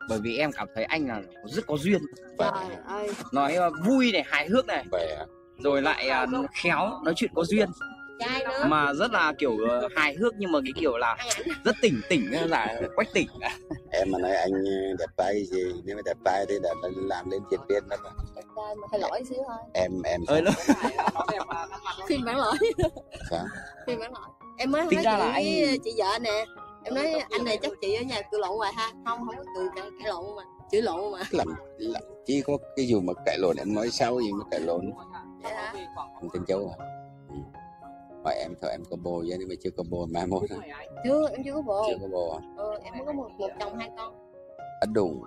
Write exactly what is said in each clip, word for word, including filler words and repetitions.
Bởi vì em cảm thấy anh là rất có duyên. Trời ơi. Nói uh, vui này, hài hước này. Vậy rồi lại uh, khéo, nói chuyện có duyên. Mà rất là kiểu uh, hài hước, nhưng mà cái kiểu là rất tỉnh tỉnh là Quách Tỉnh. Em mà nói anh đẹp trai cái gì, nếu mà đẹp trai thì đã làm lên diễn viên đó mà. Đẹp trai mà thay lỗi xíu thôi. Em em ơi phim bán lỗi. Sao? Phim bán lỗi. Em mới tính nói ra là chị, anh... chị vợ nè. Em nói anh này chắc chị ở nhà cự lộn hoài ha. Không, không có cự cãi, cãi lộn mà. Chửi lộn mà. Làm, làm chỉ có cái dù mà cãi lộn em nói sao gì mà cãi lộn. Vậy hả? Em tên Châu à? Ừ. Hỏi em thôi em có bồ chứ nhưng mà chưa có bồ mai mốt hả? Chưa, em chưa có bồ. Chưa có bồ à? Ờ, em mới có một, một chồng hai con. À, đủ.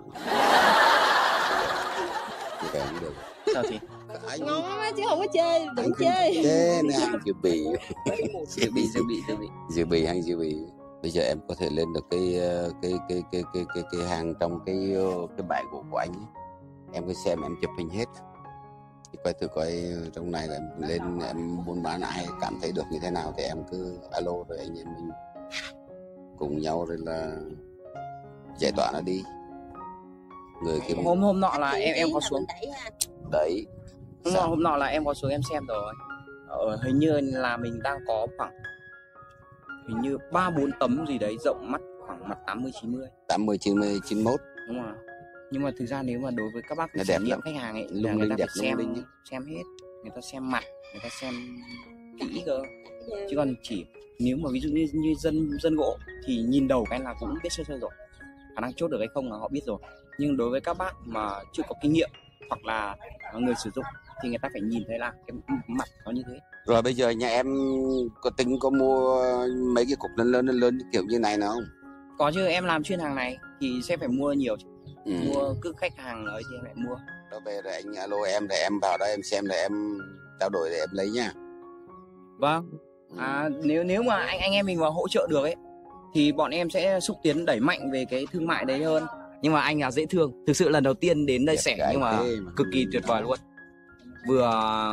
Như vậy cũng được. Sao chị? Anh... Ngon lắm á chứ không có chê, đừng anh chê. Chê nè, anh dự bị. Dự bị, dự bị, dự bị. Dự bị, anh dự bị. Bây giờ em có thể lên được cái cái cái cái cái cái, cái hàng trong cái cái bãi gỗ của anh ấy. Em cứ xem em chụp hình hết. Thì coi thử coi trong này là em lên em buôn bán ai cảm thấy được như thế nào thì em cứ alo rồi anh em mình cùng nhau rồi là giải tỏa nó đi. Người kia hôm hôm nọ là em em có xuống đấy. Hôm nọ, hôm nọ là em có xuống em xem rồi. Ờ, hình như là mình đang có khoảng hình như ba bốn tấm gì đấy, rộng mắt khoảng mặt tám mươi chín mươi. tám mươi chín mươi chín mươi mốt. Đúng rồi. Nhưng mà thực ra nếu mà đối với các bác trải nghiệm khách hàng ấy là lung người ta đẹp, phải xem xem hết, người ta xem mặt, người ta xem kỹ cơ. Chứ còn chỉ nếu mà ví dụ như, như dân dân gỗ thì nhìn đầu cái là cũng biết sơ sơ rồi, khả năng chốt được hay không là họ biết rồi. Nhưng đối với các bác mà chưa có kinh nghiệm hoặc là người sử dụng thì người ta phải nhìn thấy là cái mặt nó như thế. Rồi bây giờ nhà em có tính có mua mấy cái cục lớn lớn lớn kiểu như này nào không? Có chứ, em làm chuyên hàng này thì sẽ phải mua nhiều. Ừ. Mua cứ khách hàng nói thì em lại mua. Đó về rồi anh alo em để em vào đó em xem để em trao đổi để em lấy nha. Vâng. À, nếu nếu mà anh anh em mình vào hỗ trợ được ấy thì bọn em sẽ xúc tiến đẩy mạnh về cái thương mại đấy hơn. Nhưng mà anh là dễ thương, thực sự lần đầu tiên đến đây sẻ nhưng mà, mà cực kỳ tuyệt vời luôn. Vừa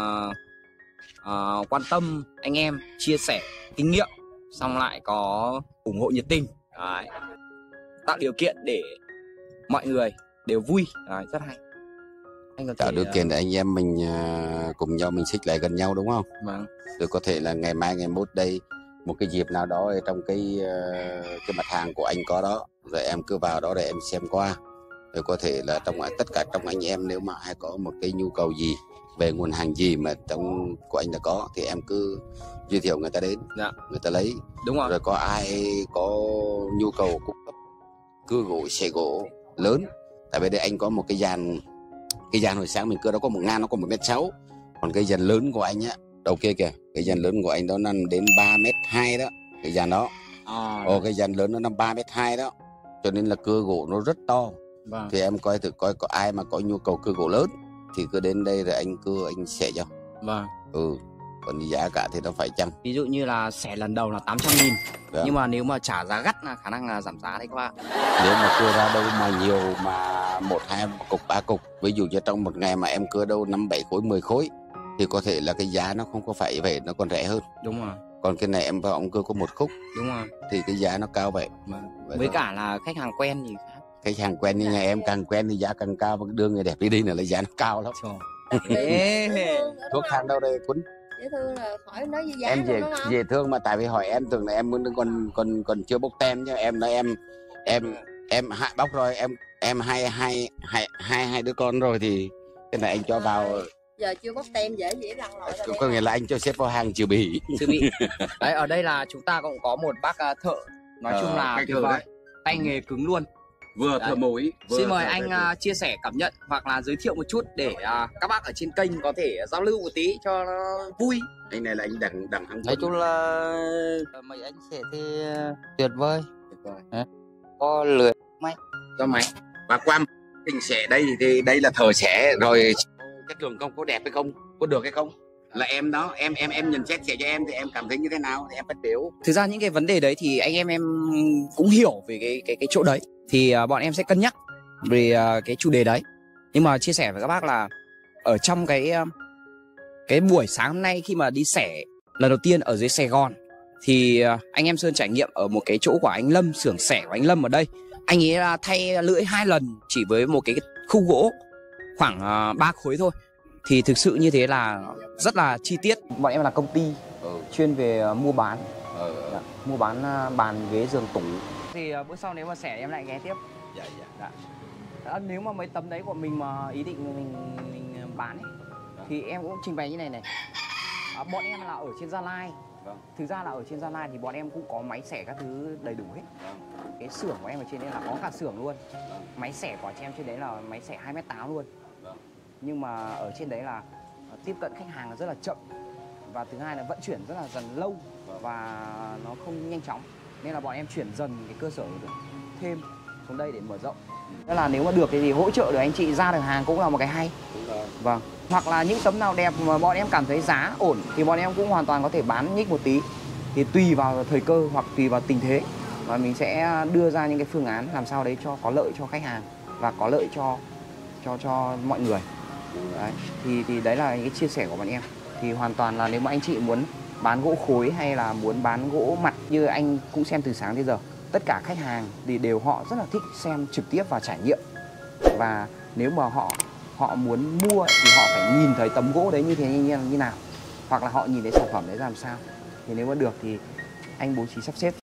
uh, quan tâm anh em, chia sẻ kinh nghiệm, xong lại có ủng hộ nhiệt tình. Đấy. Tạo điều kiện để mọi người đều vui. Đấy, rất hay. Anh có tạo thể, điều kiện để anh em mình uh, cùng nhau mình xích lại gần nhau đúng không? Vâng. Rồi có thể là ngày mai ngày mốt đây một cái dịp nào đó trong cái uh, cái mặt hàng của anh có đó, rồi em cứ vào đó để em xem qua. Rồi có thể là trong tất cả trong anh em nếu mà ai có một cái nhu cầu gì về nguồn hàng gì mà trong của anh là có thì em cứ giới thiệu người ta đến, dạ. người ta lấy. Đúng rồi. Rồi có ai có nhu cầu cung cấp cưa gỗ, xẻ gỗ lớn, tại vì đây anh có một cái dàn, cái dàn hồi sáng mình cưa đó có một ngàn, nó có một mét sáu, còn cái dàn lớn của anh á đầu kia kìa, cái dàn lớn của anh đó nằm đến ba mét hai đó, cái dàn đó. À, Ồ, cái dàn lớn nó nằm ba mét hai đó, cho nên là cưa gỗ nó rất to. Vâng. Thì em coi thử coi có ai mà có nhu cầu cưa gỗ lớn thì cứ đến đây rồi anh cưa anh xẻ cho. Vâng. Ừ. Còn giá cả thì nó phải chăng. Ví dụ như là xẻ lần đầu là tám trăm nghìn. Dạ. Nhưng mà nếu mà trả giá gắt là khả năng là giảm giá đấy các bạn. Nếu mà cưa ra đâu mà nhiều mà một hai cục ba cục, ví dụ như trong một ngày mà em cưa đâu năm bảy khối mười khối thì có thể là cái giá nó không có phải vậy, nó còn rẻ hơn. Đúng rồi. Còn cái này em vào ông cưa có một khúc. Đúng rồi. Thì cái giá nó cao vậy. Vâng. Với cả là khách hàng quen thì khác. Khách hàng quen như nhà em càng quen thì giá càng cao, và đưa người đẹp đi đi nữa là giá nó cao lắm. Thuốc thang đâu đây Quýnh? Dễ thương là khỏi nói gì giá. Em dễ, dễ thương mà tại vì hỏi em thường là em muốn còn còn còn chưa bốc tem chứ em nói em em em hạ bóc rồi em em hai hai hai hai hai đứa con rồi thì cái này anh cho vào. Giờ chưa bóc tem dễ dễ lăn lội. Có nghĩa là anh cho xếp vào hàng chưa bị. Chưa bị. Đấy, ở đây là chúng ta cũng có một bác thợ, nói ờ, chung là tuyệt vời, tay nghề cứng luôn. Vừa thợ mối. Xin mời anh uh, chia sẻ cảm nhận hoặc là giới thiệu một chút để uh, các bác ở trên kênh có thể giao lưu một tí cho nó vui. Anh này là anh đằng đằng hàng. Nói chung là mấy anh sẽ thì tuyệt vời. Tuyệt vời. Có lưỡi máy, có máy. Và qua hình xẻ đây thì đây là thợ xẻ rồi chất lượng không có đẹp hay không, có được hay không là em đó, em em em nhận xét xẻ cho em thì em cảm thấy như thế nào thì em phát biểu. Thực ra những cái vấn đề đấy thì anh em em cũng hiểu về cái cái cái chỗ đấy thì uh, bọn em sẽ cân nhắc về uh, cái chủ đề đấy. Nhưng mà chia sẻ với các bác là ở trong cái uh, cái buổi sáng hôm nay khi mà đi xẻ lần đầu tiên ở dưới Sài Gòn thì uh, anh em Sơn trải nghiệm ở một cái chỗ của anh Lâm, xưởng xẻ của anh Lâm ở đây. anh ấy là thay lưỡi hai lần chỉ với một cái khung gỗ khoảng uh, ba khối thôi. Thì thực sự như thế là rất là chi tiết. Bọn em là công ty ừ. chuyên về uh, mua bán, ừ. dạ, mua bán uh, bàn ghế giường tủ. Thì uh, bữa sau nếu mà xẻ em lại ghé tiếp. Dạ, dạ. Dạ. Đã, nếu mà mấy tấm đấy của mình mà ý định mình mình bán ấy, dạ. thì em cũng trình bày như này này. À, bọn em là ở trên Gia Lai. Vâng. Thực ra là ở trên Gia Lai thì bọn em cũng có máy xẻ các thứ đầy đủ hết. Vâng. Cái xưởng của em ở trên đấy là có cả xưởng luôn. Vâng. Máy xẻ của em trên đấy là máy xẻ hai mét tám luôn. Vâng. Nhưng mà ở trên đấy là tiếp cận khách hàng là rất là chậm. Và thứ hai là vận chuyển rất là dần lâu. Vâng. Và nó không nhanh chóng. Nên là bọn em chuyển dần cái cơ sở thêm xuống đây để mở rộng. Nên là nếu mà được thì hỗ trợ được anh chị ra được hàng cũng là một cái hay. Vâng. Hoặc là những tấm nào đẹp mà bọn em cảm thấy giá ổn thì bọn em cũng hoàn toàn có thể bán nhích một tí. Thì tùy vào thời cơ hoặc tùy vào tình thế mà mình sẽ đưa ra những cái phương án làm sao đấy cho có lợi cho khách hàng và có lợi cho cho cho mọi người. Đấy. Thì thì đấy là những cái chia sẻ của bọn em. Thì hoàn toàn là nếu mà anh chị muốn bán gỗ khối hay là muốn bán gỗ mặt như anh cũng xem từ sáng đến giờ, tất cả khách hàng thì đều họ rất là thích xem trực tiếp và trải nghiệm. Và nếu mà họ họ muốn mua thì họ phải nhìn thấy tấm gỗ đấy như thế như, như nào, hoặc là họ nhìn thấy sản phẩm đấy làm sao. Thì nếu mà được thì anh bố trí sắp xếp.